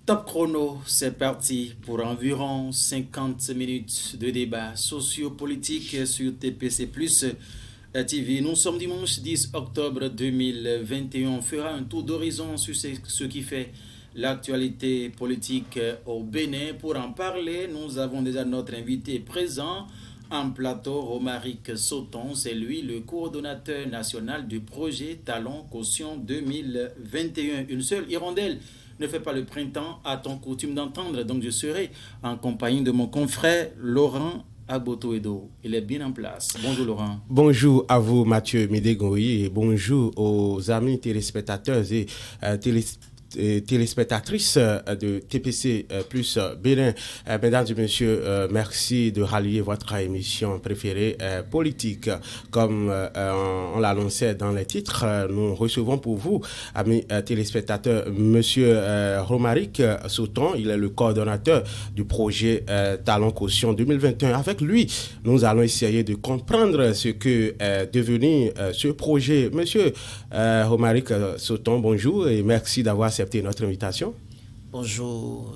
Top chrono, c'est parti pour environ 50 minutes de débat sociopolitique sur TPC TV. Nous sommes dimanche 10 octobre 2021. On fera un tour d'horizon sur ce qui fait l'actualité politique au Bénin. Pour en parler, nous avons déjà notre invité présent en plateau, Romaric Sauton. C'est lui le coordonnateur national du projet Talon Caution 2021. Une seule hirondelle ne fait pas le printemps, a-t-on coutume d'entendre. Donc je serai en compagnie de mon confrère Laurent Agboto-Edo. Il est bien en place. Bonjour Laurent. Bonjour à vous Mathieu Médégoï et bonjour aux amis téléspectateurs et téléspectatrices de TPC plus Bénin. Mesdames et messieurs, merci de rallier votre émission préférée politique. Comme on l'annonçait dans les titres, nous recevons pour vous, amis téléspectateurs, monsieur Romaric Sauton. Il est le coordonnateur du projet Talon Caution 2021. Avec lui, nous allons essayer de comprendre ce que est devenu ce projet. Monsieur Romaric Sauton, bonjour et merci d'avoir accepté notre invitation. Bonjour,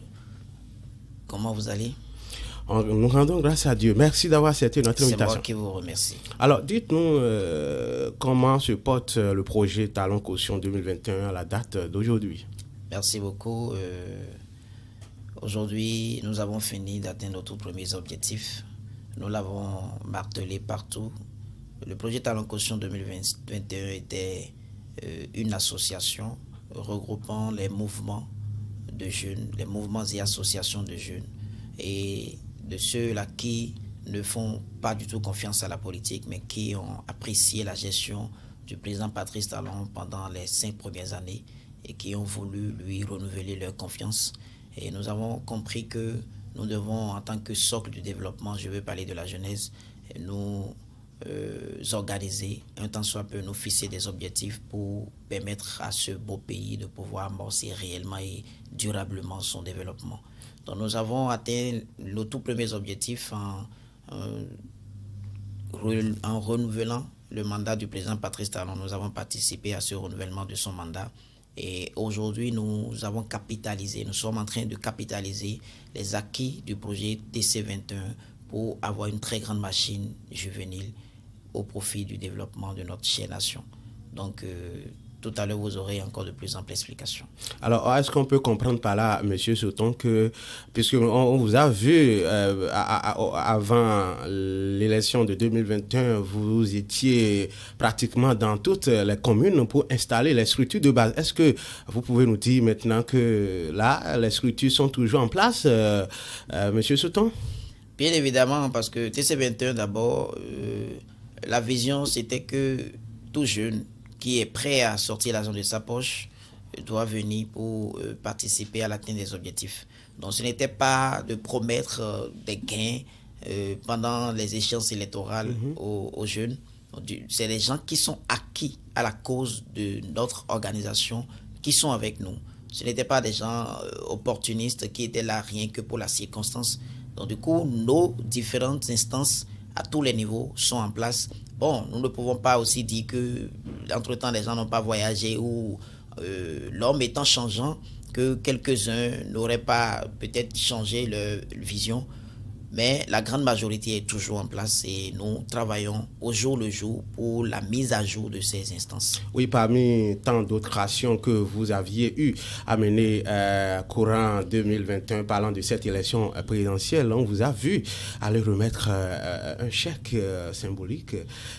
comment vous allez? Nous rendons grâce à Dieu. Merci d'avoir accepté notre invitation. C'est moi qui vous remercie. Alors, dites-nous comment se porte le projet Talon Caution 2021 à la date d'aujourd'hui. Merci beaucoup. Aujourd'hui, nous avons fini d'atteindre nos tout premiers objectifs. Nous l'avons martelé partout. Le projet Talon Caution 2021 était une association regroupant les mouvements de jeunes, les mouvements et associations de jeunes et de ceux-là qui ne font pas du tout confiance à la politique mais qui ont apprécié la gestion du président Patrice Talon pendant les 5 premières années et qui ont voulu lui renouveler leur confiance. Et nous avons compris que nous devons, en tant que socle du développement, je veux parler de la jeunesse, nous organiser, un temps soit peu, nous fixer des objectifs pour permettre à ce beau pays de pouvoir amorcer réellement et durablement son développement. Donc nous avons atteint nos tout premiers objectifs en renouvelant le mandat du président Patrice Talon. Nous avons participé à ce renouvellement de son mandat et aujourd'hui nous avons capitalisé, nous sommes en train de capitaliser les acquis du projet TC21 pour avoir une très grande machine juvénile au profit du développement de notre chère nation. Donc, tout à l'heure, vous aurez encore de plus amples explications. Alors, est-ce qu'on peut comprendre par là, M. Sauton, que, puisqu'on vous a vu avant l'élection de 2021, vous étiez pratiquement dans toutes les communes pour installer les structures de base. Est-ce que vous pouvez nous dire maintenant que là, les structures sont toujours en place, M. Sauton? Bien évidemment, parce que TC21, d'abord, la vision, c'était que tout jeune qui est prêt à sortir l'argent de sa poche doit venir pour participer à l'atteinte des objectifs. Donc, ce n'était pas de promettre des gains pendant les échéances électorales aux jeunes. C'est les gens qui sont acquis à la cause de notre organisation qui sont avec nous. Ce n'étaient pas des gens opportunistes qui étaient là rien que pour la circonstance. Donc, du coup, nos différentes instances à tous les niveaux sont en place. Bon, nous ne pouvons pas aussi dire que, entre-temps, les gens n'ont pas voyagé ou l'homme étant changeant, que quelques-uns n'auraient pas peut-être changé leur vision. Mais la grande majorité est toujours en place et nous travaillons au jour le jour pour la mise à jour de ces instances. Oui, parmi tant d'autres actions que vous aviez eu à mener courant 2021, parlant de cette élection présidentielle, on vous a vu aller remettre un chèque symbolique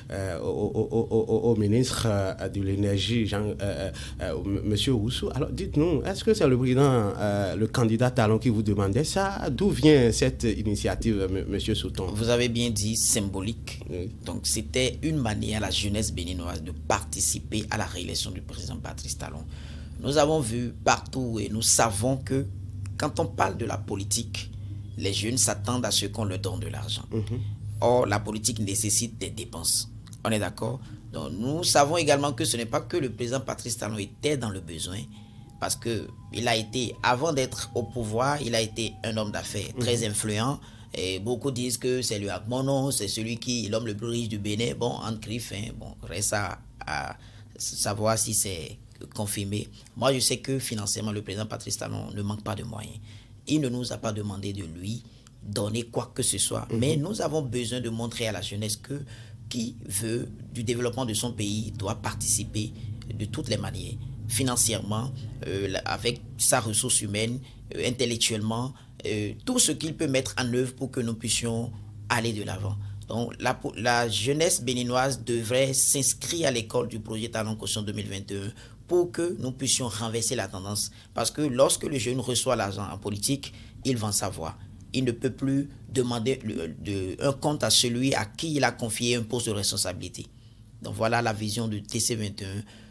au ministre de l'Énergie, M. Oussou. Alors dites-nous, est-ce que c'est le président, le candidat Talon qui vous demandait ça? D'où vient cette initiative? Monsieur Sauton? Vous avez bien dit symbolique. Oui. Donc c'était une manière à la jeunesse béninoise de participer à la réélection du président Patrice Talon. Nous avons vu partout et nous savons que quand on parle de la politique, les jeunes s'attendent à ce qu'on leur donne de l'argent. Or, la politique nécessite des dépenses. On est d'accord? Donc nous savons également que ce n'est pas que le président Patrice Talon était dans le besoin, parce que il a été, avant d'être au pouvoir, il a été un homme d'affaires très influent. Et beaucoup disent que c'est lui Agmono, c'est celui qui est l'homme le plus riche du Bénin. Bon, en griffe, bon, reste à savoir si c'est confirmer. Moi, je sais que financièrement, le président Patrice Talon ne manque pas de moyens. Il ne nous a pas demandé de lui donner quoi que ce soit. Mais nous avons besoin de montrer à la jeunesse que qui veut du développement de son pays doit participer de toutes les manières, financièrement, avec sa ressource humaine, intellectuellement, tout ce qu'il peut mettre en œuvre pour que nous puissions aller de l'avant. Donc la jeunesse béninoise devrait s'inscrire à l'école du projet Talon Caution 2021 pour que nous puissions renverser la tendance. Parce que lorsque le jeune reçoit l'argent en politique, il vend sa voix. Il ne peut plus demander un compte à celui à qui il a confié un poste de responsabilité. Donc voilà la vision de TC21.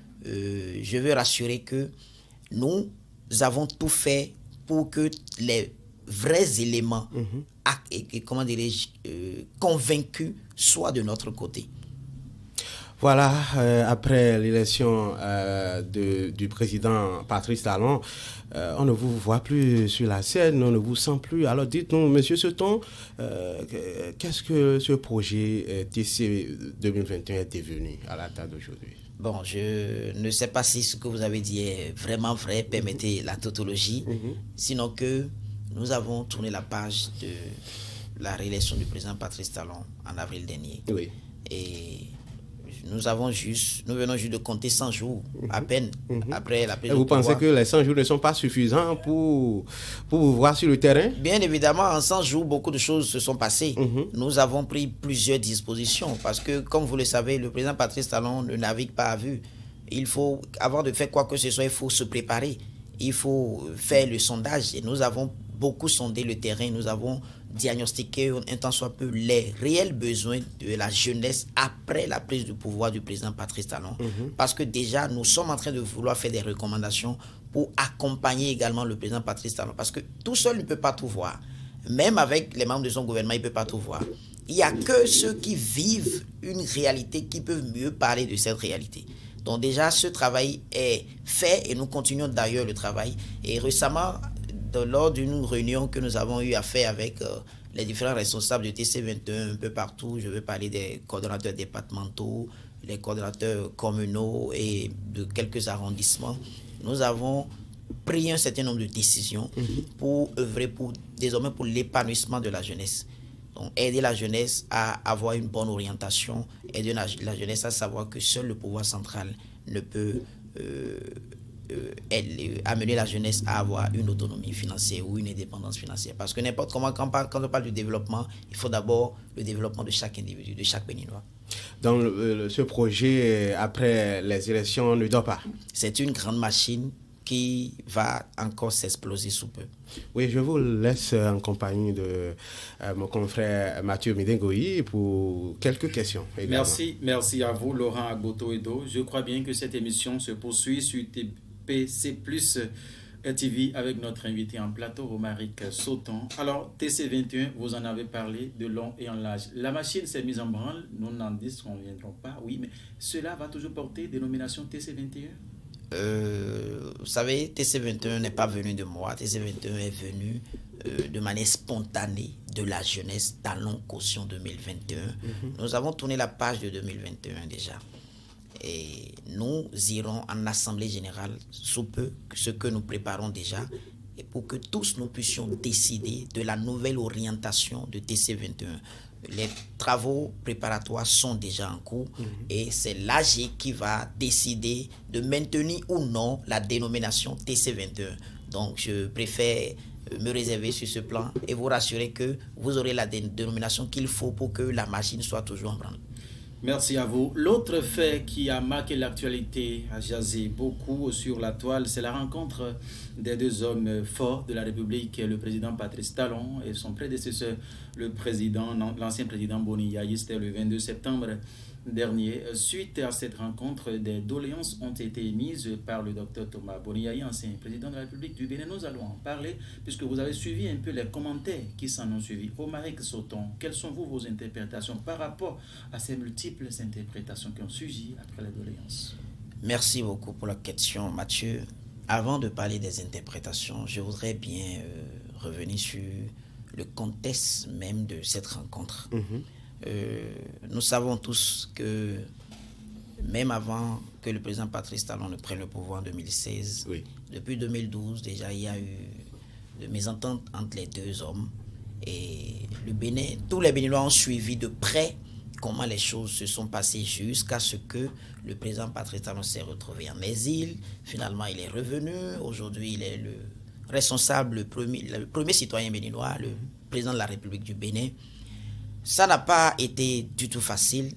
Je veux rassurer que nous avons tout fait pour que les vrais éléments comment dirais-je, convaincus soient de notre côté. Voilà, après l'élection du président Patrice Talon, on ne vous voit plus sur la scène, on ne vous sent plus. Alors dites-nous, Monsieur Seton, qu'est-ce que ce projet TC 2021 est devenu à la date d'aujourd'hui? Bon, je ne sais pas si ce que vous avez dit est vraiment vrai, permettez la tautologie, sinon que nous avons tourné la page de la réélection du président Patrice Talon en avril dernier. Oui. Et nous venons juste de compter 100 jours, à peine, après la prise de vous pouvoir. pensez que les 100 jours ne sont pas suffisants pour vous voir sur le terrain? Bien évidemment, en 100 jours, beaucoup de choses se sont passées. Nous avons pris plusieurs dispositions parce que, comme vous le savez, le président Patrice Talon ne navigue pas à vue. Il faut, avant de faire quoi que ce soit, il faut se préparer. Il faut faire le sondage. Et nous avons beaucoup sondé le terrain. Nous avons diagnostiqué un tant soit peu les réels besoins de la jeunesse après la prise de pouvoir du président Patrice Talon. Parce que déjà, nous sommes en train de vouloir faire des recommandations pour accompagner également le président Patrice Talon. Parce que tout seul ne peut pas tout voir. Même avec les membres de son gouvernement, il ne peut pas tout voir. Il n'y a que ceux qui vivent une réalité qui peuvent mieux parler de cette réalité. Donc déjà, ce travail est fait et nous continuons d'ailleurs le travail. Et récemment, lors d'une réunion que nous avons eu à faire avec les différents responsables de TC21 un peu partout, je veux parler des coordonnateurs départementaux, les coordonnateurs communaux et de quelques arrondissements, nous avons pris un certain nombre de décisions pour œuvrer désormais pour l'épanouissement de la jeunesse. Donc, aider la jeunesse à avoir une bonne orientation, aider la jeunesse à savoir que seul le pouvoir central ne peut amener la jeunesse à avoir une autonomie financière ou une indépendance financière. Parce que n'importe comment, quand on parle du développement, il faut d'abord le développement de chaque individu, de chaque Béninois. Donc, ce projet, après les élections, ne dort pas. C'est une grande machine qui va encore s'exploser sous peu. Oui, je vous laisse en compagnie de mon confrère Mathieu Midengoyi pour quelques questions également. Merci à vous, Laurent Agboto-Edo. Je crois bien que cette émission se poursuit sur TPC+ TV avec notre invité en plateau, Romaric Sauton. Alors, TC21, vous en avez parlé de long et en large. La machine s'est mise en branle, nous n'en disconviendrons pas, oui, mais cela va toujours porter dénomination TC21? Vous savez, TC21 n'est pas venu de moi. TC21 est venu de manière spontanée de la jeunesse Talon Caution 2021. Nous avons tourné la page de 2021 déjà. Et nous irons en assemblée générale sous peu, ce que nous préparons déjà, et pour que tous nous puissions décider de la nouvelle orientation de TC21. Les travaux préparatoires sont déjà en cours et c'est l'AG qui va décider de maintenir ou non la dénomination TC21. Donc je préfère me réserver sur ce plan et vous rassurer que vous aurez la dénomination qu'il faut pour que la machine soit toujours en branle. Merci à vous. L'autre fait qui a marqué l'actualité, a jasé beaucoup sur la toile, c'est la rencontre des deux hommes forts de la République, le président Patrice Talon et son prédécesseur, l'ancien président Boni Yayi. C'était le 22 septembre dernier. Suite à cette rencontre, des doléances ont été émises par le docteur Thomas Boni Yayi, ancien président de la République du Bénin. Nous allons en parler puisque vous avez suivi un peu les commentaires qui s'en ont suivi. Romaric Sauton, quelles sont vos interprétations par rapport à ces multiples interprétations qui ont surgi après les doléances? Merci beaucoup pour la question, Mathieu. Avant de parler des interprétations, je voudrais bien revenir sur le contexte même de cette rencontre. Nous savons tous que même avant que le président Patrice Talon ne prenne le pouvoir en 2016, Oui. depuis 2012, déjà, il y a eu de mésententes entre les deux hommes. Et le Bénin, tous les Béninois ont suivi de près comment les choses se sont passées jusqu'à ce que le président Patrice Talon s'est retrouvé en exil. Finalement, il est revenu. Aujourd'hui, il est le responsable, le premier citoyen béninois, le président de la République du Bénin. Ça n'a pas été du tout facile,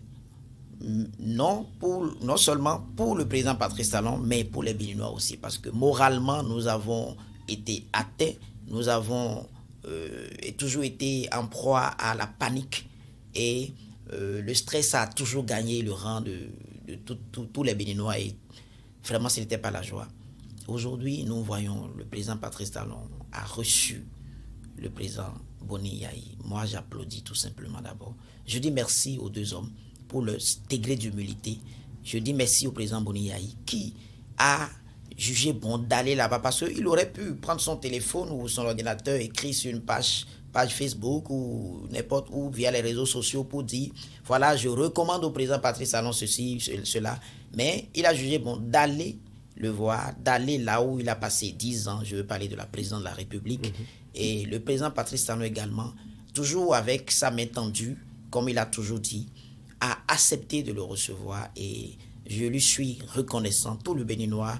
non seulement pour le président Patrice Talon, mais pour les Béninois aussi, parce que moralement, nous avons été atteints, nous avons toujours été en proie à la panique et le stress a toujours gagné le rang de tous les Béninois et vraiment ce n'était pas la joie. Aujourd'hui, nous voyons le président Patrice Talon a reçu le président Boni Yayi. Moi, j'applaudis tout simplement d'abord. Je dis merci aux deux hommes pour le degré d'humilité. Je dis merci au président Boni Yayi qui a jugé bon d'aller là-bas parce qu'il aurait pu prendre son téléphone ou son ordinateur, écrire sur une page Facebook ou n'importe où via les réseaux sociaux pour dire voilà, je recommande au président Patrice Talon ceci, cela. Mais il a jugé bon d'aller le voir, d'aller là où il a passé 10 ans. Je veux parler de la présidente de la République. Et le président Patrice Talon également, toujours avec sa main tendue, comme il a toujours dit, a accepté de le recevoir. Et je lui suis reconnaissant. Tous les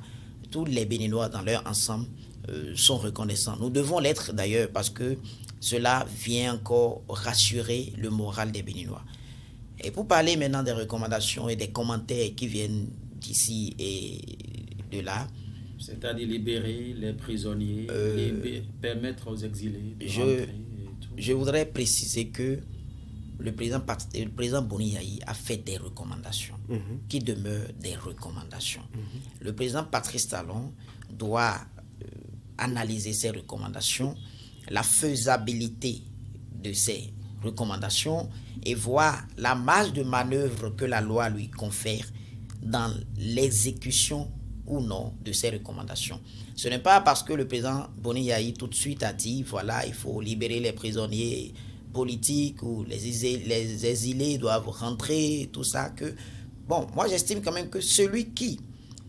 Béninois dans leur ensemble sont reconnaissants. Nous devons l'être d'ailleurs parce que cela vient encore rassurer le moral des Béninois. Et pour parler maintenant des recommandations et des commentaires qui viennent d'ici et de là, c'est-à-dire libérer les prisonniers, permettre aux exilés de rentrer et tout. Je voudrais préciser que le président Boni Yayi a fait des recommandations qui demeurent des recommandations. Le président Patrice Talon doit analyser ces recommandations, la faisabilité de ces recommandations et voir la marge de manœuvre que la loi lui confère dans l'exécution ou non de ces recommandations. Ce n'est pas parce que le président Boni Yayi tout de suite a dit voilà, il faut libérer les prisonniers politiques ou les exilés doivent rentrer, tout ça que... Bon, moi j'estime quand même que celui qui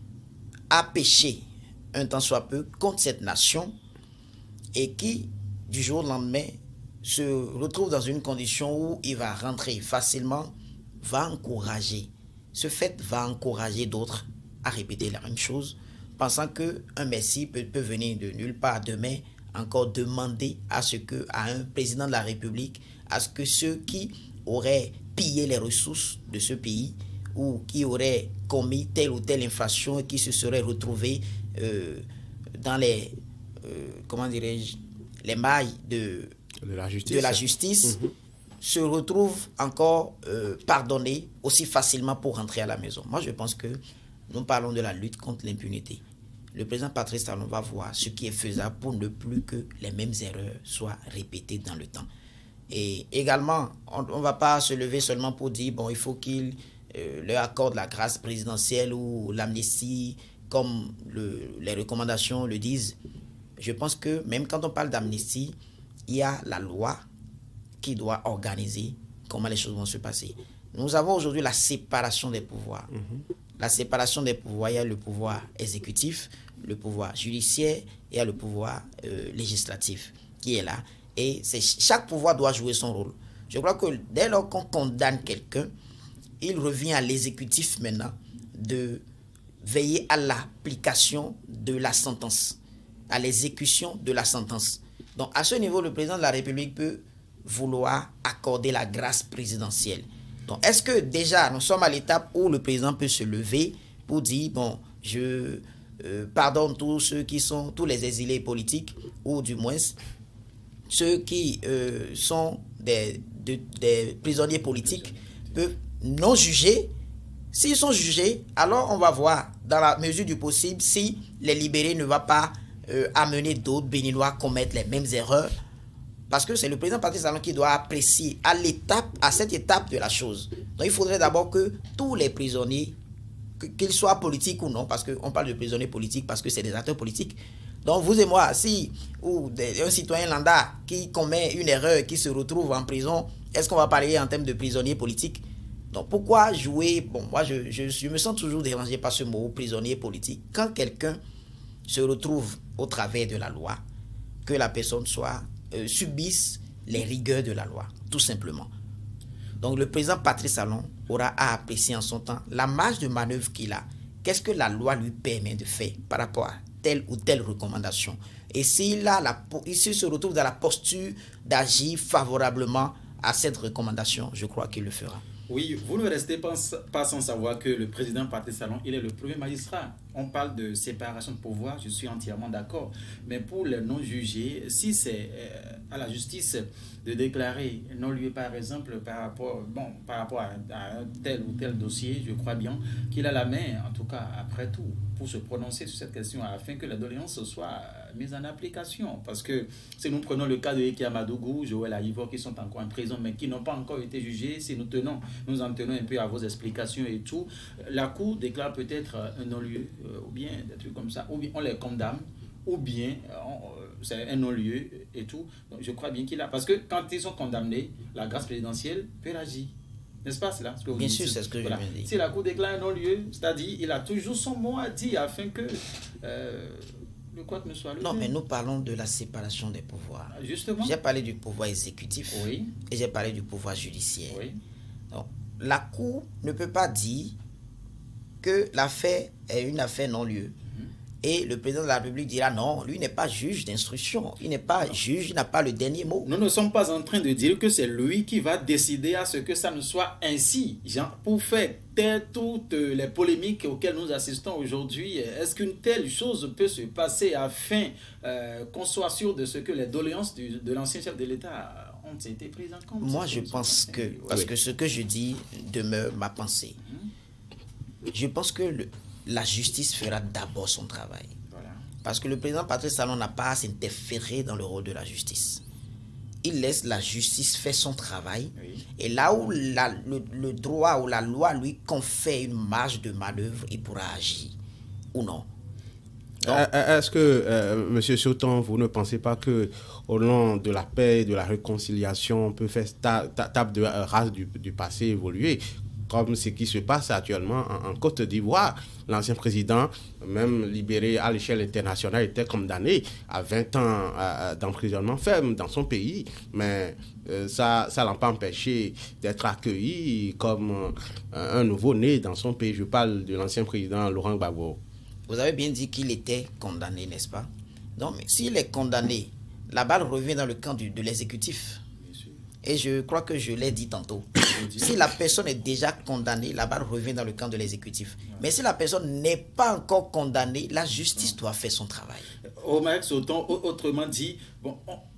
a péché un tant soit peu contre cette nation et qui, du jour au lendemain, se retrouve dans une condition où il va rentrer facilement, va encourager. Ce fait va encourager d'autres à répéter la même chose, pensant qu'un Messie peut venir de nulle part demain, encore demander à un président de la République, à ce que ceux qui auraient pillé les ressources de ce pays ou qui auraient commis telle ou telle infraction et qui se seraient retrouvés dans les, comment dirais-je, les mailles de la justice se retrouvent encore pardonnés aussi facilement pour rentrer à la maison. Moi, je pense que nous parlons de la lutte contre l'impunité. Le président Patrice Talon va voir ce qui est faisable pour ne plus que les mêmes erreurs soient répétées dans le temps. Et également, on ne va pas se lever seulement pour dire bon, il faut qu'il leur accorde la grâce présidentielle ou l'amnistie, comme les recommandations le disent. Je pense que même quand on parle d'amnistie, il y a la loi qui doit organiser comment les choses vont se passer. Nous avons aujourd'hui la séparation des pouvoirs. La séparation des pouvoirs, il y a le pouvoir exécutif, le pouvoir judiciaire et il y a le pouvoir législatif qui est là. Et chaque pouvoir doit jouer son rôle. Je crois que dès lors qu'on condamne quelqu'un, il revient à l'exécutif maintenant de veiller à l'application de la sentence, à l'exécution de la sentence. Donc à ce niveau, le président de la République peut vouloir accorder la grâce présidentielle. Donc est-ce que déjà nous sommes à l'étape où le président peut se lever pour dire bon, je pardonne tous ceux qui sont, tous les exilés politiques, ou du moins ceux qui sont des prisonniers politiques peuvent non juger. S'ils sont jugés, alors on va voir dans la mesure du possible si les libérés ne va pas amener d'autres Béninois à commettre les mêmes erreurs. Parce que c'est le président Patrice Talon qui doit apprécier à cette étape de la chose. Donc il faudrait d'abord que tous les prisonniers, qu'ils soient politiques ou non, parce qu'on parle de prisonniers politiques parce que c'est des acteurs politiques. Donc vous et moi, un citoyen lambda qui commet une erreur, qui se retrouve en prison, est-ce qu'on va parler en termes de prisonniers politiques? Donc pourquoi jouer? Bon, moi je me sens toujours dérangé par ce mot prisonnier politique. Quand quelqu'un se retrouve au travers de la loi, que la personne subisse les rigueurs de la loi, tout simplement. Donc le président Patrice Talon aura à apprécier en son temps la marge de manœuvre qu'il a. Qu'est-ce que la loi lui permet de faire par rapport à telle ou telle recommandation? Et s'il se retrouve dans la posture d'agir favorablement à cette recommandation, je crois qu'il le fera. Oui, vous ne restez pas sans savoir que le président Patrice Talon, il est le premier magistrat. On parle de séparation de pouvoir, je suis entièrement d'accord. Mais pour les non-jugés, si c'est à la justice de déclarer non-lieu, par exemple, par rapport à un tel ou tel dossier, je crois bien qu'il a la main, en tout cas après tout, pour se prononcer sur cette question afin que la doléance soit mise en application. Parce que si nous prenons le cas de Eke Amadougou, Joël Aïvo, qui sont encore en prison, mais qui n'ont pas encore été jugés, si nous en tenons un peu à vos explications et tout, la Cour déclare peut-être un non-lieu, ou bien des trucs comme ça, ou bien on les condamne, ou bien c'est un non-lieu et tout. Donc je crois bien qu'il a... Parce que quand ils sont condamnés, la grâce présidentielle peut agir. N'est-ce pas cela? Ce que vous Bien dites? sûr, c'est ce que je viens de dire. Si la Cour déclare un non-lieu, c'est-à-dire il a toujours son mot à dire afin que le quoi ne soit le Non, mais nous parlons de la séparation des pouvoirs. Justement. J'ai parlé du pouvoir exécutif, oui, et j'ai parlé du pouvoir judiciaire. Oui. Donc, la Cour ne peut pas dire que l'affaire est une affaire non-lieu. Et le président de la République dira non, lui n'est pas juge d'instruction, il n'est pas juge, il n'a pas le dernier mot. Nous ne sommes pas en train de dire que c'est lui qui va décider à ce que ça ne soit ainsi. Genre, pour faire taire toutes les polémiques auxquelles nous assistons aujourd'hui, est-ce qu'une telle chose peut se passer afin qu'on soit sûr de ce que les doléances de l'ancien chef de l'État ont été prises en compte? Moi, je pense que, parce que ce que je dis demeure ma pensée, je pense que la justice fera d'abord son travail. Voilà. Parce que le président Patrice Talon n'a pas à s'interférer dans le rôle de la justice. Il laisse la justice faire son travail. Oui. Et là où le droit ou la loi lui confère une marge de manœuvre, il pourra agir ou non. Est-ce que, M. Sauton, vous ne pensez pas que au nom de la paix et de la réconciliation, on peut faire table de rase du passé évoluer, comme ce qui se passe actuellement en Côte d'Ivoire? L'ancien président, même libéré à l'échelle internationale, était condamné à 20 ans d'emprisonnement ferme dans son pays. Mais ça ne l'a pas empêché d'être accueilli comme un nouveau-né dans son pays. Je parle de l'ancien président Laurent Gbagbo. Vous avez bien dit qu'il était condamné, n'est-ce pas? Donc, s'il est condamné, la balle revient dans le camp de l'exécutif. Et je crois que je l'ai dit tantôt. Si la personne est déjà condamnée, la balle revient dans le camp de l'exécutif. Mais si la personne n'est pas encore condamnée, la justice doit faire son travail. Omar Sauton, autrement dit, bon,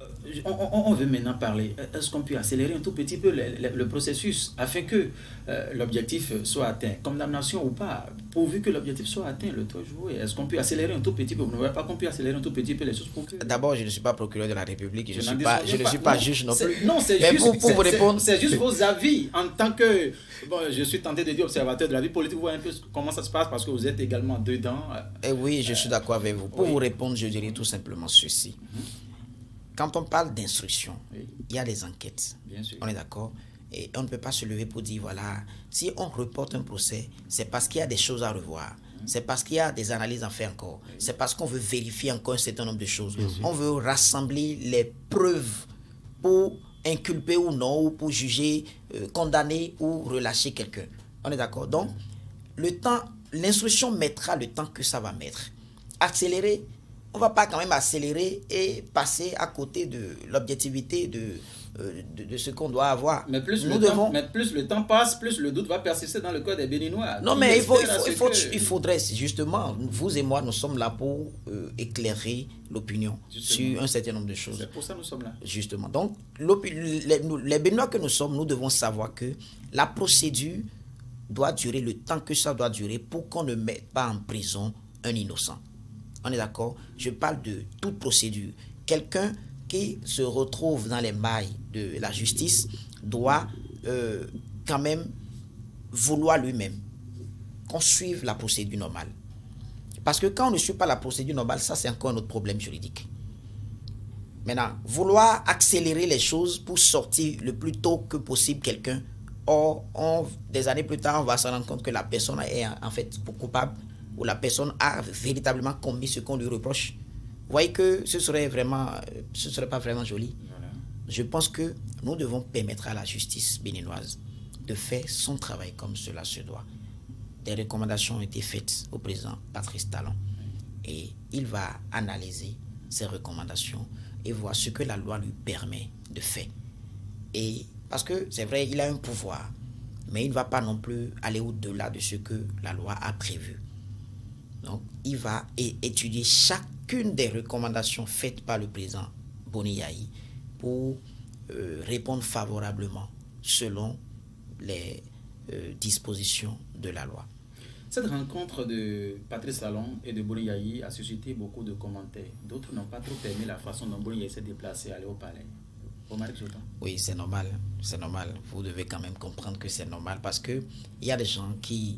on veut maintenant parler. Est-ce qu'on peut accélérer un tout petit peu le processus afin que l'objectif soit atteint, condamnation ou pas, pourvu que l'objectif soit atteint, le 3 juillet? Est-ce qu'on peut accélérer un tout petit peu? Vous ne voyez pas qu'on peut accélérer un tout petit peu les choses pour que... D'abord, je ne suis pas procureur de la République, je ne suis pas juge non plus. Non, c'est juste, pour vous répondre, c'est juste vos avis en tant que... Bon, je suis tenté de dire observateur de la vie politique. Vous voyez un peu comment ça se passe parce que vous êtes également dedans. Et oui, je suis d'accord avec vous. Pour vous répondre, je dirais tout simplement ceci. Quand on parle d'instruction, il y a des enquêtes. Bien sûr. On est d'accord? Et on ne peut pas se lever pour dire, voilà, si on reporte un procès, c'est parce qu'il y a des choses à revoir. C'est parce qu'il y a des analyses à faire encore. C'est parce qu'on veut vérifier encore un certain nombre de choses. On veut rassembler les preuves pour inculper ou non, ou pour juger, condamner ou relâcher quelqu'un. On est d'accord? Donc, le temps, l'instruction mettra le temps que ça va mettre. Accélérer, on ne va pas quand même accélérer et passer à côté de l'objectivité de ce qu'on doit avoir. Mais plus le temps passe, plus le doute va persister dans le cœur des Béninois. Non, mais il faudrait, justement, vous et moi, nous sommes là pour éclairer l'opinion sur un certain nombre de choses. C'est pour ça que nous sommes là. Justement. Donc, les Béninois que nous sommes, nous devons savoir que la procédure doit durer le temps que ça doit durer pour qu'on ne mette pas en prison un innocent. On est d'accord? Je parle de toute procédure. Quelqu'un qui se retrouve dans les mailles de la justice doit quand même vouloir lui-même qu'on suive la procédure normale. Parce que quand on ne suit pas la procédure normale, ça c'est encore un autre problème juridique. Maintenant, vouloir accélérer les choses pour sortir le plus tôt que possible quelqu'un, Or, des années plus tard, on va se rendre compte que la personne est en fait coupable, ou la personne a véritablement commis ce qu'on lui reproche. Vous voyez que ce serait pas vraiment joli. Voilà. Je pense que nous devons permettre à la justice béninoise de faire son travail comme cela se doit. Des recommandations ont été faites au président Patrice Talon et il va analyser ces recommandations et voir ce que la loi lui permet de faire. Et parce que c'est vrai, il a un pouvoir, mais il ne va pas non plus aller au-delà de ce que la loi a prévu. Donc, il va étudier chacune des recommandations faites par le président Boni Yayi pour répondre favorablement selon les dispositions de la loi. Cette rencontre de Patrice Talon et de Boni Yayi a suscité beaucoup de commentaires. D'autres n'ont pas trop aimé la façon dont Boni Yayi s'est déplacé, aller au palais. Oui, c'est normal. C'est normal. Vous devez quand même comprendre que c'est normal parce que il y a des gens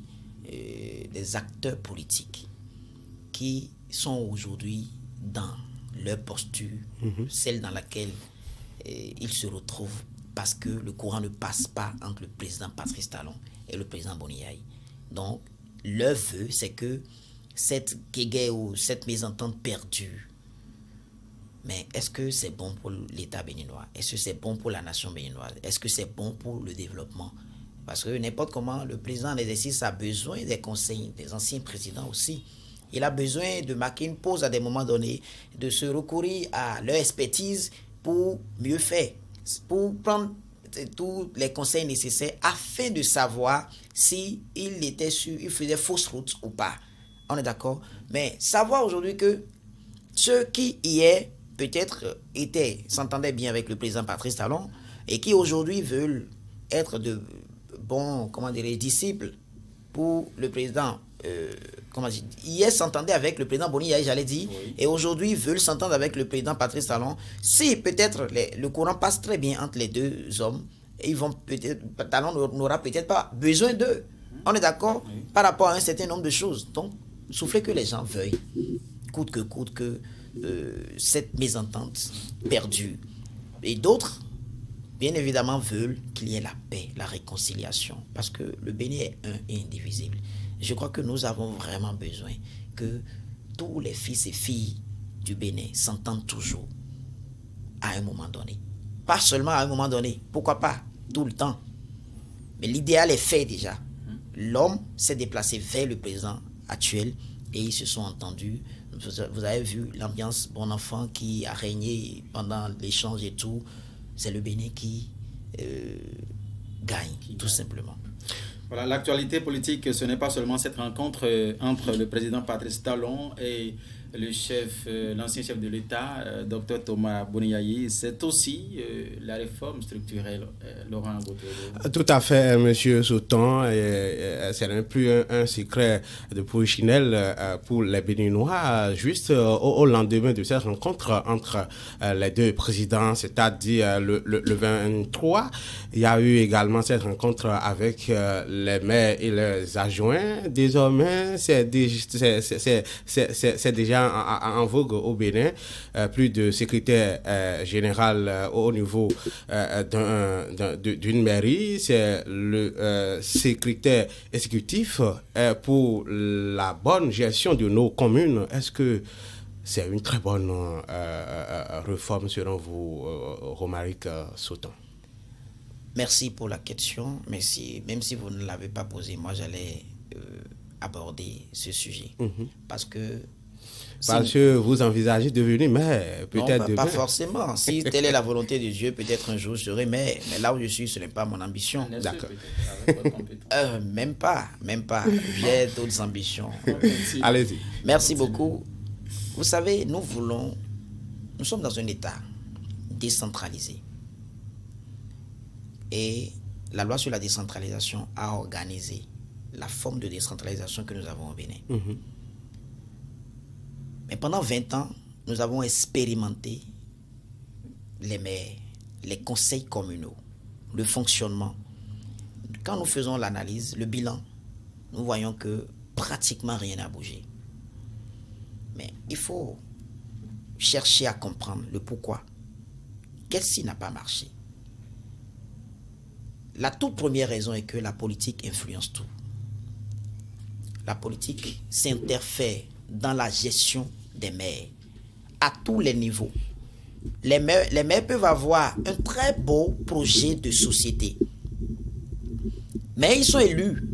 des acteurs politiques qui sont aujourd'hui dans leur posture, celle dans laquelle ils se retrouvent parce que le courant ne passe pas entre le président Patrice Talon et le président Boni Yayi. Donc, leur vœu, c'est que cette guéguerre ou cette mésentente perdure. Mais est-ce que c'est bon pour l'État béninois? Est-ce que c'est bon pour la nation béninoise? Est-ce que c'est bon pour le développement? Parce que n'importe comment, le président en exercice a besoin des conseils des anciens présidents aussi. Il a besoin de marquer une pause à des moments donnés, de se recourir à leur expertise pour mieux faire, pour prendre tous les conseils nécessaires afin de savoir si il faisait fausse route ou pas. On est d'accord? Mais savoir aujourd'hui que ceux qui hier peut-être s'entendaient bien avec le président Patrice Talon et qui aujourd'hui veulent être de bons, disciples pour le président. Hier s'entendaient avec le président Boni Yayi, j'allais dire, oui. Et aujourd'hui veulent s'entendre avec le président Patrice Talon. Si peut-être le courant passe très bien entre les deux hommes, ils vont peut-être, Talon n'aura peut-être pas besoin d'eux. On est d'accord? Oui. Par rapport à un certain nombre de choses. Donc, soufflez que les gens veuillent, coûte que cette mésentente perdue. Et d'autres, bien évidemment, veulent qu'il y ait la paix, la réconciliation, parce que le Bénin est un et indivisible. Je crois que nous avons vraiment besoin que tous les fils et filles du Bénin s'entendent toujours à un moment donné. Pas seulement à un moment donné, pourquoi pas tout le temps. Mais l'idéal est fait déjà. L'homme s'est déplacé vers le président actuel et ils se sont entendus. Vous avez vu l'ambiance bon enfant qui a régné pendant l'échange et tout. C'est le Bénin qui gagne, tout simplement. Voilà, l'actualité politique, ce n'est pas seulement cette rencontre entre le président Patrice Talon et l'ancien chef de l'État, Dr Thomas Boni Yayi, c'est aussi la réforme structurelle, Laurent Gauthier. Tout à fait, monsieur Sauton. C'est même plus un secret de polichinelle pour les Béninois. Juste au lendemain de cette rencontre entre les deux présidents, c'est-à-dire le 23, il y a eu également cette rencontre avec les maires et les adjoints. Désormais, c'est déjà en vogue au Bénin. Plus de secrétaire général au niveau d'une mairie. C'est le secrétaire exécutif pour la bonne gestion de nos communes. Est-ce que c'est une très bonne réforme selon vous, Romaric Sauton? Merci pour la question. Merci. Même si vous ne l'avez pas posée, moi j'allais aborder ce sujet. Parce que vous envisagez de devenir maire, peut-être demain. Pas forcément. Si telle est la volonté de Dieu, peut-être un jour je serai maire. Mais là où je suis, ce n'est pas mon ambition. D'accord. Même pas. J'ai d'autres ambitions. Allez-y. Merci beaucoup. Vous savez, nous sommes dans un État décentralisé. Et la loi sur la décentralisation a organisé la forme de décentralisation que nous avons au Bénin. Mais pendant 20 ans, nous avons expérimenté les maires, les conseils communaux, le fonctionnement. Quand nous faisons l'analyse, le bilan, nous voyons que pratiquement rien n'a bougé. Mais il faut chercher à comprendre le pourquoi. Qu'est-ce qui n'a pas marché? La toute première raison est que la politique influence tout. La politique s'interfère dans la gestion des maires à tous les niveaux. Les maires peuvent avoir un très beau projet de société, mais ils sont élus.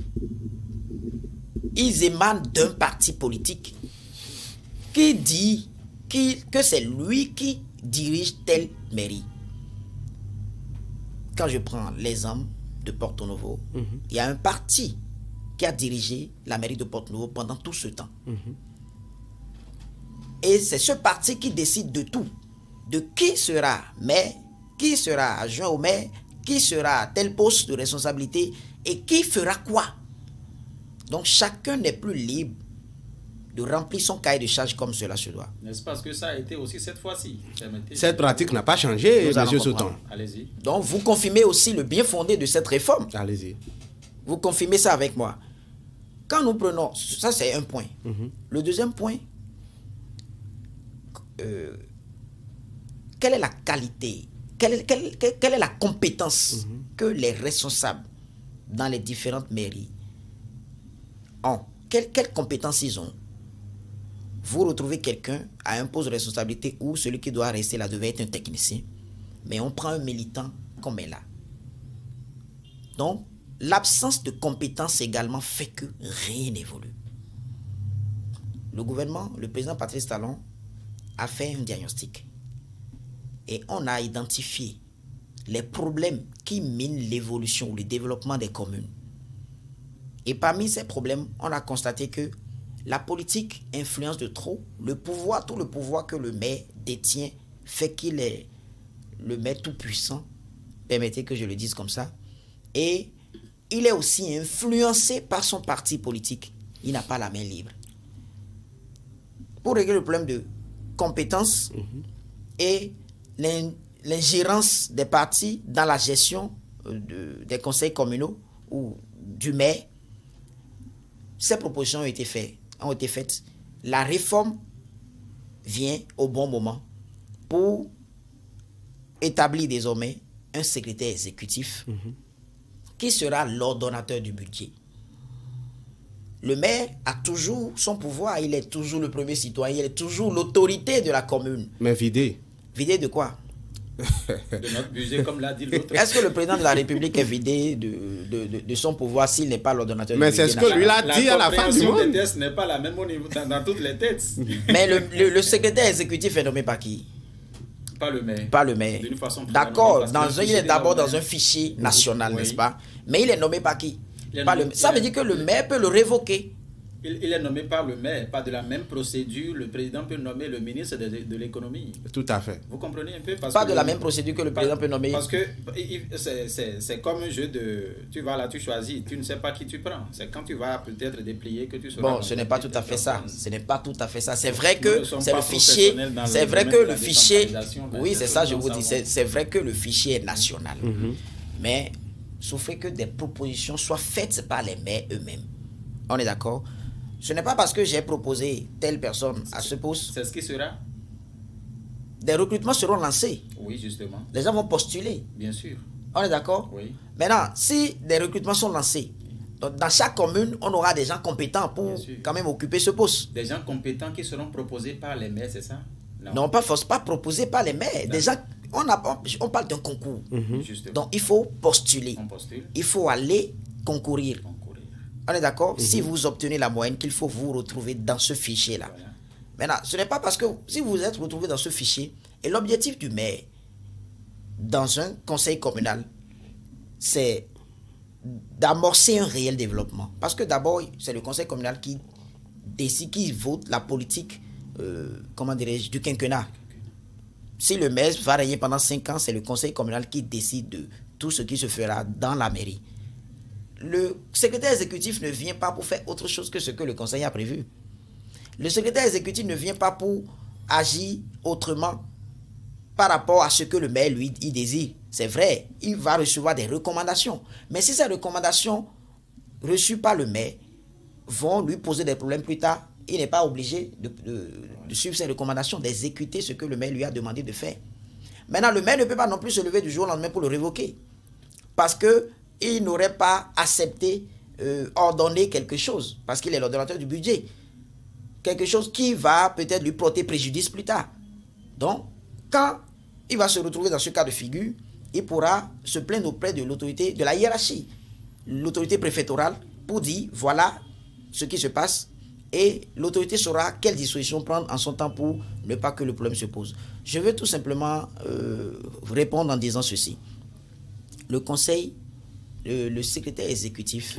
Ils émanent d'un parti politique qui dit que c'est lui qui dirige telle mairie. Quand je prends l'exemple de Porto Novo, il y a un parti qui a dirigé la mairie de Porto Novo pendant tout ce temps. Et c'est ce parti qui décide de tout. De qui sera maire, qui sera adjoint au maire, qui sera à tel poste de responsabilité et qui fera quoi. Donc chacun n'est plus libre de remplir son cahier de charge comme cela se doit. N'est-ce pas que ça a été aussi cette fois-ci? Cette pratique n'a pas changé, M. Sauton. Allez-y. Donc vous confirmez aussi le bien fondé de cette réforme. Allez-y. Vous confirmez ça avec moi. Quand nous prenons, ça c'est un point. Le deuxième point, quelle est la qualité, quelle est la compétence que les responsables dans les différentes mairies ont? Quelle compétence ils ont? Vous retrouvez quelqu'un à un poste de responsabilité où celui qui doit rester là devait être un technicien, mais on prend un militant comme elle là. Donc, l'absence de compétence également fait que rien n'évolue. Le gouvernement, le président Patrice Talon, a fait un diagnostic. Et on a identifié les problèmes qui minent l'évolution ou le développement des communes. Et parmi ces problèmes, on a constaté que la politique influence de trop. Le pouvoir, tout le pouvoir que le maire détient fait qu'il est le maire tout puissant. Permettez que je le dise comme ça. Et il est aussi influencé par son parti politique. Il n'a pas la main libre. Pour régler le problème de compétences et l'ingérence des partis dans la gestion des conseils communaux ou du maire, ces propositions ont été faites. La réforme vient au bon moment pour établir désormais un secrétaire exécutif qui sera l'ordonnateur du budget. Le maire a toujours son pouvoir, il est toujours le premier citoyen, il est toujours l'autorité de la commune. Mais vidé. Vidé de quoi? De notre budget, comme l'a dit l'autre. Est-ce que le président de la République est vidé de son pouvoir s'il n'est pas l'ordonnateur du budget? Mais c'est ce que lui a dit à la fin du monde. La monde. des tests n'est pas la même au niveau, dans toutes les têtes. Mais le secrétaire exécutif est nommé par qui? Pas le maire. Pas le maire. D'accord, il est d'abord dans un fichier national, n'est-ce pas? Mais il est nommé par qui? Ça veut dire que le maire peut le révoquer. Il est nommé par le maire, pas de la même procédure. Le président peut nommer le ministre de l'économie. Tout à fait. Vous comprenez un peu? Pas de la même procédure que le président peut nommer. Parce que c'est comme un jeu de... Tu vas là, tu choisis. Tu ne sais pas qui tu prends. C'est quand tu vas peut-être déplier que tu sauras... Bon, ce n'est pas tout à fait ça. Ce n'est pas tout à fait ça. C'est vrai que c'est le fichier... C'est vrai que le fichier... Oui, c'est ça, je vous dis. C'est vrai que le fichier est national. Mais souffrez que des propositions soient faites par les maires eux-mêmes. On est d'accord? Ce n'est pas parce que j'ai proposé telle personne à ce poste. C'est ce qui sera? Des recrutements seront lancés. Oui, justement. Les gens vont postuler. Bien sûr. On est d'accord? Oui. Maintenant, si des recrutements sont lancés, donc dans chaque commune, on aura des gens compétents pour quand même occuper ce poste. Des gens compétents qui seront proposés par les maires, c'est ça? Non, pas proposés par les maires. Des gens, on parle d'un concours. Donc, il faut postuler. On postule. Il faut aller concourir. On est d'accord? Si vous obtenez la moyenne, qu'il faut vous retrouver dans ce fichier-là. Voilà. Maintenant, ce n'est pas parce que si vous êtes retrouvé dans ce fichier, et l'objectif du maire dans un conseil communal, c'est d'amorcer un réel développement. Parce que d'abord, c'est le conseil communal qui décide, qui vote la politique, du quinquennat. Si le maire va régner pendant 5 ans, c'est le conseil communal qui décide de tout ce qui se fera dans la mairie. Le secrétaire exécutif ne vient pas pour faire autre chose que ce que le conseil a prévu. Le secrétaire exécutif ne vient pas pour agir autrement par rapport à ce que le maire, lui, il désire. C'est vrai, il va recevoir des recommandations. Mais si ces recommandations reçues par le maire vont lui poser des problèmes plus tard, il n'est pas obligé de suivre ces recommandations, d'exécuter ce que le maire lui a demandé de faire. Maintenant, le maire ne peut pas non plus se lever du jour au lendemain pour le révoquer. parce qu'il n'aurait pas accepté ordonner quelque chose, parce qu'il est l'ordonnateur du budget. Quelque chose qui va peut-être lui porter préjudice plus tard. Donc, quand il va se retrouver dans ce cas de figure, il pourra se plaindre auprès de l'autorité, de la hiérarchie, l'autorité préfectorale, pour dire, voilà ce qui se passe, et l'autorité saura quelles dispositions prendre en son temps pour ne pas que le problème se pose. Je veux tout simplement répondre en disant ceci. Le conseil, le secrétaire exécutif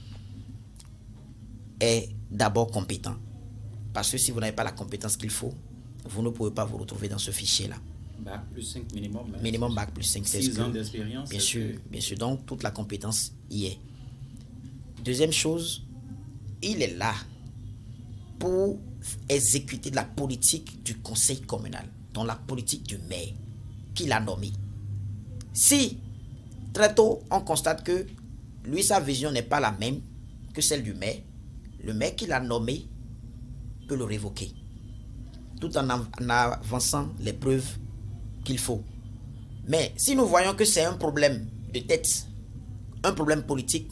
est d'abord compétent. Parce que si vous n'avez pas la compétence qu'il faut, vous ne pouvez pas vous retrouver dans ce fichier-là. Bac plus 5 minimum. Minimum bac plus 5. 6 ans d'expérience. Bien sûr, bien sûr. Donc, toute la compétence y est. Deuxième chose, il est là pour exécuter la politique du conseil communal, donc la politique du maire qu'il a nommé. Si, très tôt, on constate que lui, sa vision n'est pas la même que celle du maire, le maire qu'il a nommé peut le révoquer, tout en avançant les preuves qu'il faut. Mais si nous voyons que c'est un problème de tête, un problème politique,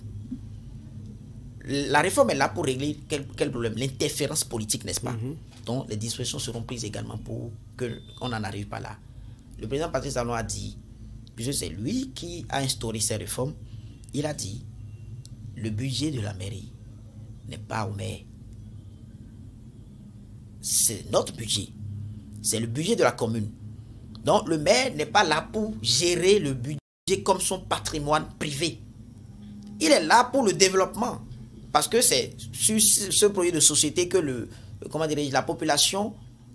la réforme est là pour régler quel problème? L'interférence politique, n'est-ce pas? Donc les dispositions seront prises également pour qu'on n'en arrive pas là. Le président Patrice Talon a dit, puisque c'est lui qui a instauré ces réformes, il a dit, le budget de la mairie n'est pas au maire. C'est notre budget. C'est le budget de la commune. Donc le maire n'est pas là pour gérer le budget comme son patrimoine privé. Il est là pour le développement. Parce que c'est sur ce projet de société que la population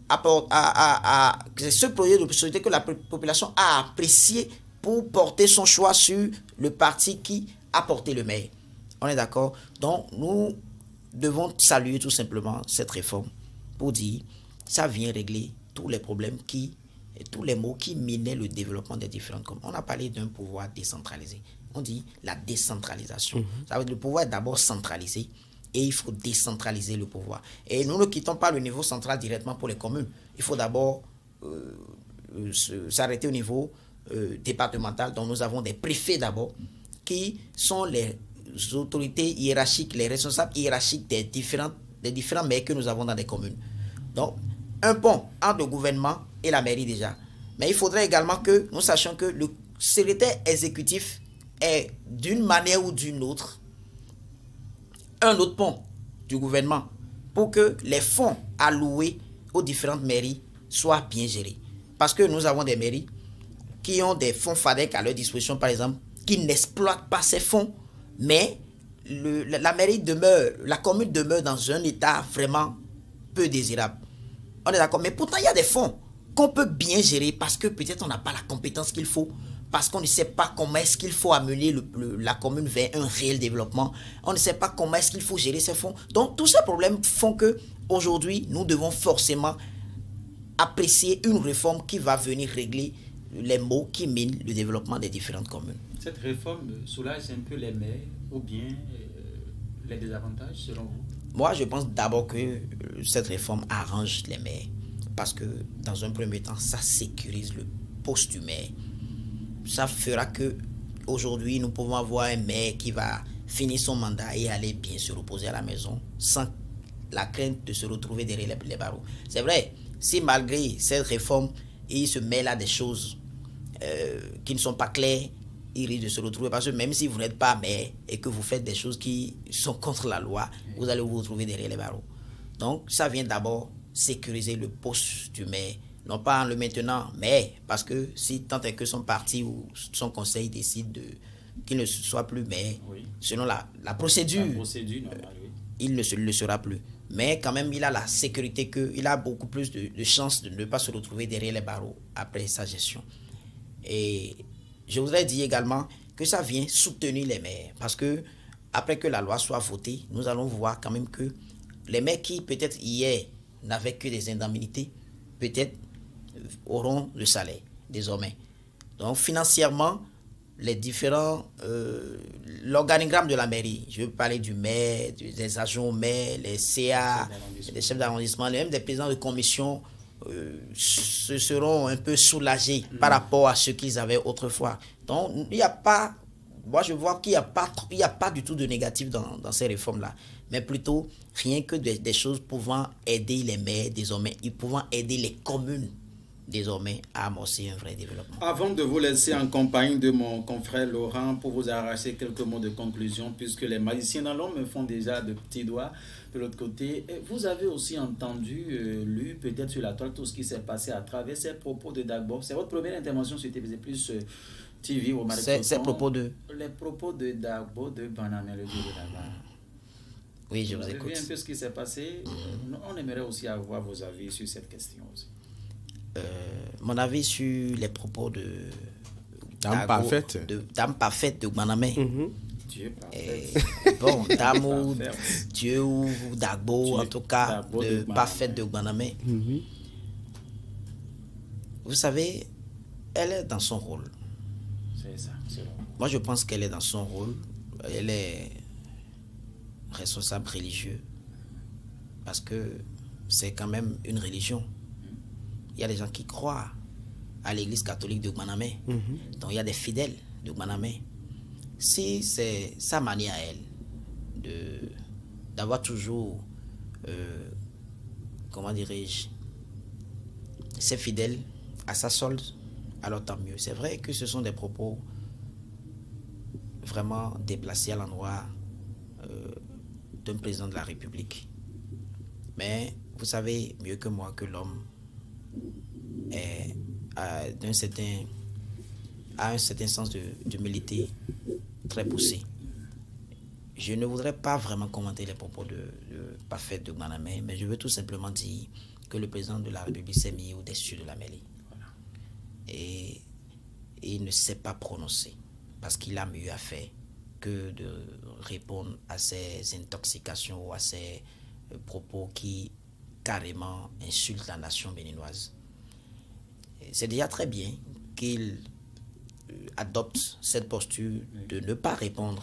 c'est ce projet de société que la population a apprécié pour porter son choix sur le parti qui a porté le maire. On est d'accord? Donc nous devons saluer tout simplement cette réforme pour dire ça vient régler tous les problèmes et tous les maux qui minaient le développement des différentes communes. On a parlé d'un pouvoir décentralisé. On dit la décentralisation. Ça veut dire le pouvoir est d'abord centralisé et il faut décentraliser le pouvoir. Et nous ne quittons pas le niveau central directement pour les communes. Il faut d'abord s'arrêter au niveau départemental. Donc nous avons des préfets d'abord qui sont les autorités hiérarchiques, les responsables hiérarchiques des différents maires que nous avons dans les communes. Donc un pont entre le gouvernement et la mairie déjà. Mais il faudrait également que nous sachions que le secrétaire exécutif est d'une manière ou d'une autre un autre pont du gouvernement pour que les fonds alloués aux différentes mairies soient bien gérés. Parce que nous avons des mairies qui ont des fonds FADEC à leur disposition, par exemple, qui n'exploitent pas ces fonds, mais la commune demeure dans un état vraiment peu désirable. On est d'accord, mais pourtant il y a des fonds qu'on peut bien gérer parce que peut-être on n'a pas la compétence qu'il faut, parce qu'on ne sait pas comment est-ce qu'il faut amener la commune vers un réel développement. On ne sait pas comment est-ce qu'il faut gérer ces fonds. Donc tous ces problèmes font que aujourd'hui nous devons forcément apprécier une réforme qui va venir régler les maux qui minent le développement des différentes communes. Cette réforme soulage un peu les maires ou bien les désavantages selon vous? Moi, je pense d'abord que cette réforme arrange les maires parce que dans un premier temps, ça sécurise le poste du maire. Ça fera que aujourd'hui, nous pouvons avoir un maire qui va finir son mandat et aller bien se reposer à la maison sans la crainte de se retrouver derrière les barreaux. C'est vrai, si malgré cette réforme, il se mêle à des choses qui ne sont pas claires, il risque de se retrouver parce que même si vous n'êtes pas maire et que vous faites des choses qui sont contre la loi, vous allez vous retrouver derrière les barreaux. Donc, ça vient d'abord sécuriser le poste du maire. Non pas en le maintenant, mais parce que si tant est que son parti ou son conseil décide qu'il ne soit plus maire, selon la procédure, normale, il ne le sera plus. Mais quand même, il a la sécurité qu'il a beaucoup plus de chances de ne pas se retrouver derrière les barreaux après sa gestion. Et je voudrais dire également que ça vient soutenir les maires. Parce que après que la loi soit votée, nous allons voir quand même que les maires qui peut-être hier n'avaient que des indemnités, peut-être auront le salaire désormais. Donc financièrement, les différents l'organigramme de la mairie, je veux parler du maire, des agents maires, les CA, les chefs d'arrondissement, même des présidents de commission se seront un peu soulagés par rapport à ce qu'ils avaient autrefois. Donc il n'y a pas moi je vois qu'il n'y a pas du tout de négatif dans ces réformes-là, mais plutôt rien que des choses pouvant aider les maires désormais, et pouvant aider les communes désormais à amorcer un vrai développement. Avant de vous laisser en compagnie de mon confrère Laurent pour vous arracher quelques mots de conclusion, puisque les magiciens dans l'ombre me font déjà de petits doigts de l'autre côté, vous avez aussi entendu, lu peut-être sur la toile tout ce qui s'est passé à travers ces propos de Dagbo. C'est votre première intervention sur TVZ Plus TV au Marais. Ces propos de... Les propos de Dagbo, de Banane, le dieu de Dagbo. Oui, je vous écoute. Vous avez vu un peu ce qui s'est passé. On aimerait aussi avoir vos avis sur cette question aussi. Mon avis sur les propos de Dame parfaite de Gbanamé. Dieu parfait. Bon, Dame ou Dieu ou Dagbo, en tout cas, de parfaite de Gbanamé. Vous savez, elle est dans son rôle. C'est ça. Moi, je pense qu'elle est dans son rôle. Elle est responsable religieux. Parce que c'est quand même une religion. Il y a des gens qui croient à l'église catholique de Gbanamé. Donc il y a des fidèles de Gbanamé. Si c'est sa manière à elle d'avoir toujours, comment dirais-je, ses fidèles à sa solde, alors tant mieux. C'est vrai que ce sont des propos vraiment déplacés à l'endroit d'un président de la République. Mais vous savez mieux que moi que l'homme a un certain sens d'humilité très poussé. Je ne voudrais pas vraiment commenter les propos de Parfait de Gbanamé, mais je veux tout simplement dire que le président de la République s'est mis au-dessus de la mêlée. Voilà. Et il ne s'est pas prononcé parce qu'il a mieux à faire que de répondre à ces intoxications ou à ces propos qui carrément insultent la nation béninoise. C'est déjà très bien qu'il adopte cette posture de ne pas répondre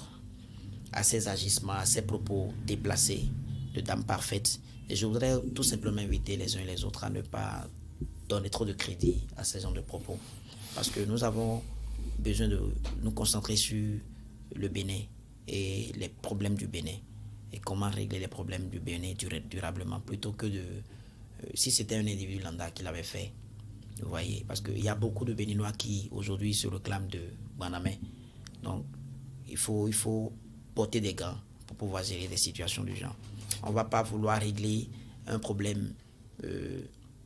à ces agissements, à ces propos déplacés de Dame Parfaite. Et je voudrais tout simplement inviter les uns et les autres à ne pas donner trop de crédit à ces genres de propos. Parce que nous avons besoin de nous concentrer sur le Bénin et les problèmes du Bénin. Et comment régler les problèmes du Bénin durablement, plutôt que de... si c'était un individu lambda qui l'avait fait. Vous voyez, parce qu'il y a beaucoup de Béninois qui aujourd'hui se réclament de Gbanamé. Donc, il faut porter des gants pour pouvoir gérer des situations du genre. On ne va pas vouloir régler un problème, je ne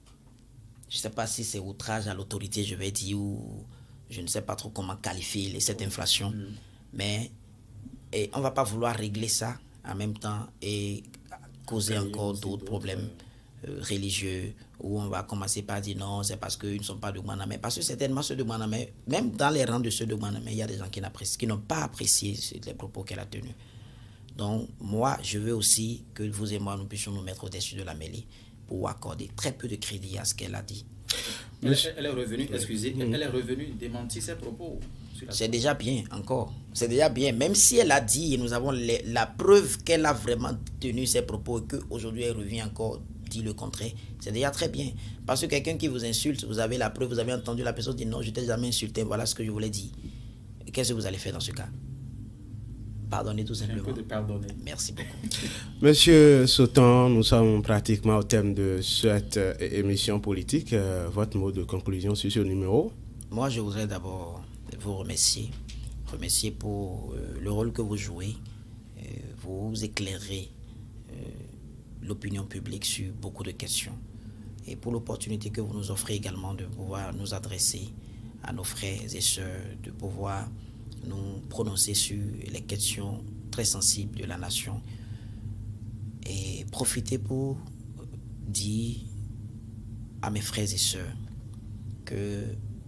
sais pas si c'est outrage à l'autorité, je vais dire, ou je ne sais pas trop comment qualifier cette inflation, mais on ne va pas vouloir régler ça en même temps et causer encore d'autres problèmes religieux, où on va commencer par dire non, c'est parce qu'ils ne sont pas de Gbanamé. Parce que certainement ceux de Gbanamé, même dans les rangs de ceux de Gbanamé, il y a des gens qui n'ont pas apprécié les propos qu'elle a tenus. Donc moi, je veux aussi que vous et moi, nous puissions nous mettre au-dessus de la mêlée pour accorder très peu de crédit à ce qu'elle a dit. Elle est revenue, excusez, elle est revenue démentir ses propos. C'est déjà bien, encore. C'est déjà bien. Même si elle a dit, et nous avons la preuve qu'elle a vraiment tenu ses propos et qu'aujourd'hui elle revient encore dire le contraire, c'est déjà très bien. Parce que quelqu'un qui vous insulte, vous avez la preuve, vous avez entendu la personne dire non, je t'ai jamais insulté, voilà ce que je voulais dire. Qu'est-ce que vous allez faire dans ce cas? Pardonnez tout simplement. Un peu de pardonner. Merci beaucoup. Monsieur Sauton, nous sommes pratiquement au thème de cette émission politique. Votre mot de conclusion sur ce numéro? Moi, je voudrais d'abord vous remercier pour le rôle que vous jouez. Vous éclairez l'opinion publique sur beaucoup de questions. Et pour l'opportunité que vous nous offrez également de pouvoir nous adresser à nos frères et sœurs, de pouvoir nous prononcer sur les questions très sensibles de la nation. Et profiter pour dire à mes frères et sœurs que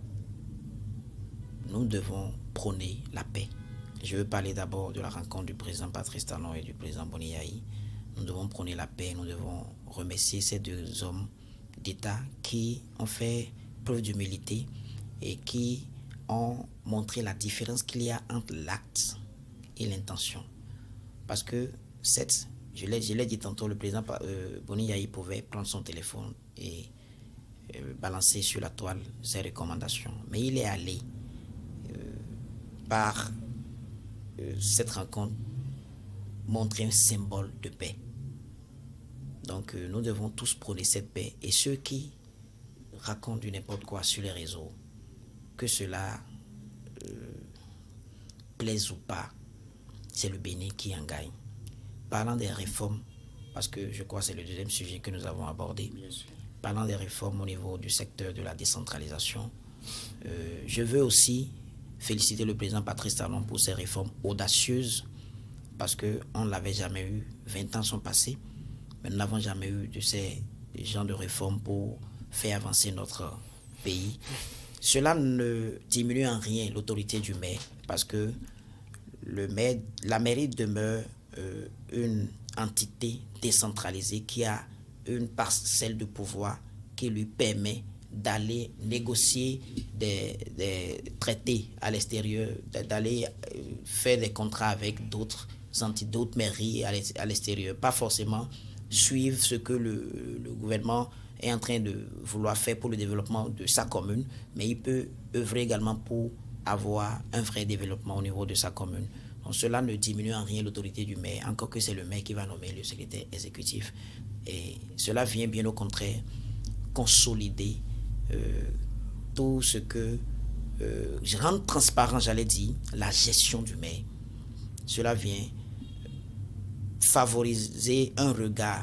nous devons prôner la paix. Je veux parler d'abord de la rencontre du président Patrice Talon et du président Boni Yayi. Nous devons prôner la paix, nous devons remercier ces deux hommes d'État qui ont fait preuve d'humilité et qui ont montré la différence qu'il y a entre l'acte et l'intention. Parce que, je l'ai dit tantôt, le président Boni Yayi pouvait prendre son téléphone et balancer sur la toile ses recommandations. Mais il est allé par cette rencontre montrait un symbole de paix. Donc nous devons tous prôner cette paix. Et ceux qui racontent du n'importe quoi sur les réseaux, que cela plaise ou pas, c'est le Bénin qui en gagne. Parlant des réformes, parce que je crois que c'est le deuxième sujet que nous avons abordé, parlant des réformes au niveau du secteur de la décentralisation, je veux aussi féliciter le président Patrice Talon pour ces réformes audacieuses, parce qu'on ne l'avait jamais eu. 20 ans sont passés, mais nous n'avons jamais eu de ces genres de réformes pour faire avancer notre pays. Cela ne diminue en rien l'autorité du maire, parce que la mairie demeure une entité décentralisée qui a une parcelle de pouvoir qui lui permet d'aller négocier des traités à l'extérieur, d'aller faire des contrats avec d'autres mairies à l'extérieur, pas forcément suivre ce que le gouvernement est en train de vouloir faire pour le développement de sa commune, mais il peut œuvrer également pour avoir un vrai développement au niveau de sa commune. Donc cela ne diminue en rien l'autorité du maire, encore que c'est le maire qui va nommer le secrétaire exécutif. Et cela vient bien au contraire consolider tout ce que rendre transparent, j'allais dire, la gestion du maire. Cela vient favoriser un regard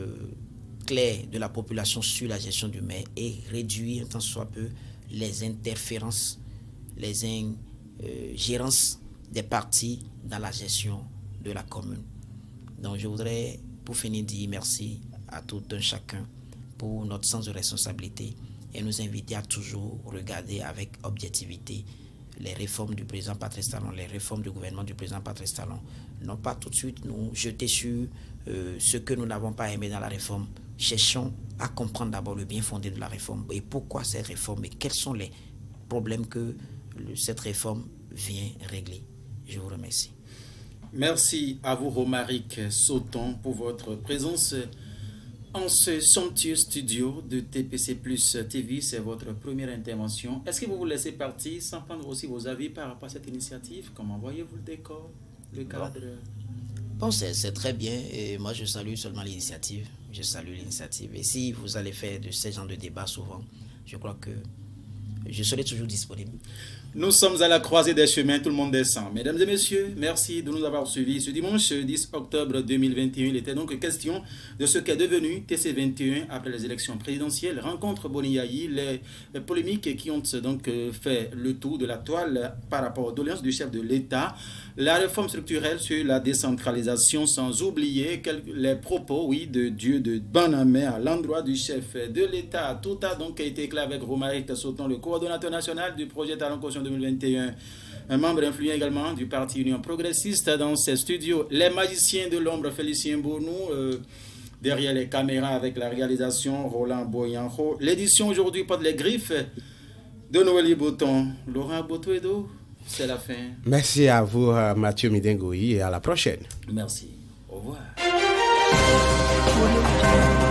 clair de la population sur la gestion du maire et réduire tant soit peu les interférences, les ingérences des partis dans la gestion de la commune. Donc je voudrais, pour finir, dire merci à tout un chacun pour notre sens de responsabilité et nous inviter à toujours regarder avec objectivité les réformes du président Patrice Talon, les réformes du gouvernement du président Patrice Talon. Non pas tout de suite nous jeter sur ce que nous n'avons pas aimé dans la réforme. Cherchons à comprendre d'abord le bien fondé de la réforme et pourquoi cette réforme et quels sont les problèmes que cette réforme vient régler. Je vous remercie. Merci à vous, Romaric Sauton, pour votre présence en ce somptueux studio de TPC Plus TV. C'est votre première intervention. Est-ce que vous vous laissez partir sans prendre aussi vos avis par rapport à cette initiative? Comment voyez-vous le décor, le cadre? Bon, c'est très bien. Et moi, je salue seulement l'initiative. Je salue l'initiative. Et si vous allez faire de ces genres de débats souvent, je crois que je serai toujours disponible. Nous sommes à la croisée des chemins, tout le monde descend. Mesdames et messieurs, merci de nous avoir suivis. Ce dimanche 10 octobre 2021, il était donc question de ce qu'est devenu TC21 après les élections présidentielles. Rencontre Boniaï, les polémiques qui ont donc fait le tour de la toile par rapport aux doléances du chef de l'État, la réforme structurelle sur la décentralisation, sans oublier les propos, oui, de Dieu de Banamé à l'endroit du chef de l'État. Tout a donc été clair avec Romaric Sauton, le coordonnateur national du projet Talon Caution 2021, un membre influent également du Parti Union Progressiste dans ses studios. Les magiciens de l'ombre, Félicien Bournou, derrière les caméras avec la réalisation, Roland Boyanjo. L'édition aujourd'hui porte les griffes de Noélie Bouton. Laurent Botoedo, c'est la fin. Merci à vous, Mathieu Midengoï, et à la prochaine. Merci. Au revoir.